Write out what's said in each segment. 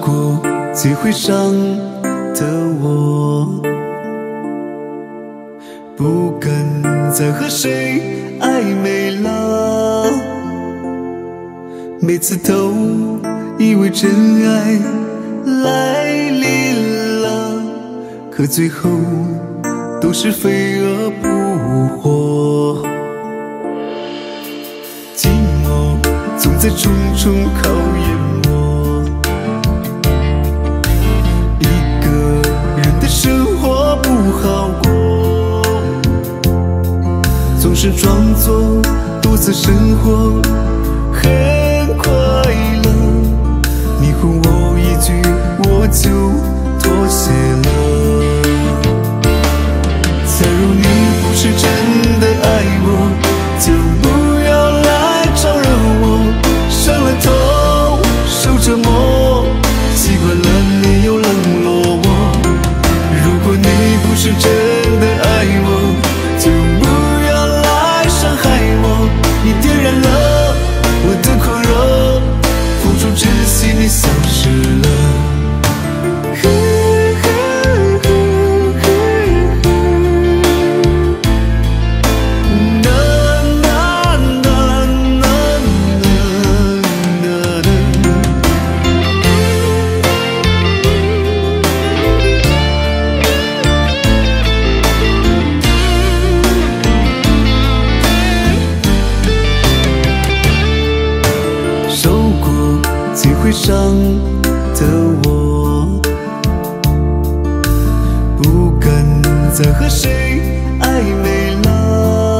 过最会伤的我，不敢再和谁暧昧了。每次都以为真爱来临了，可最后都是飞蛾扑火。寂寞总在重重考验我，一个人的生活不好过，总是装作独自生活很快乐，你哄我一句我就妥协了。假如你不是真的爱我，就不要来招惹我，伤了头受折磨，习惯了你又冷落我。如果你不是真的爱我，就不要来伤害我，你点燃了我的狂热，付出真心你消失了。最会伤的我，不敢再和谁暧昧了。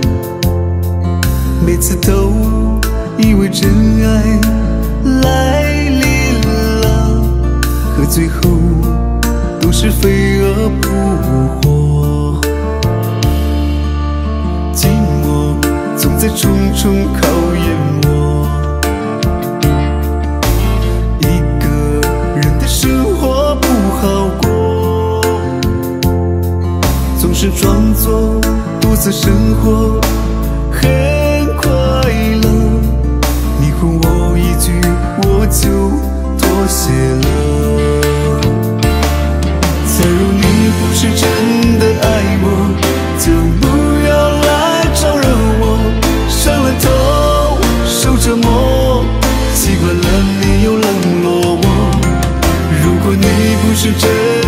每次都以为真爱来临了，可最后都是飞蛾扑火。寂寞总在重重考验我，总是装作独自生活很快乐，你哄我一句我就妥协了。假如你不是真的爱我，就不要来招惹我，伤了头受折磨，习惯了你又冷落我。如果你不是真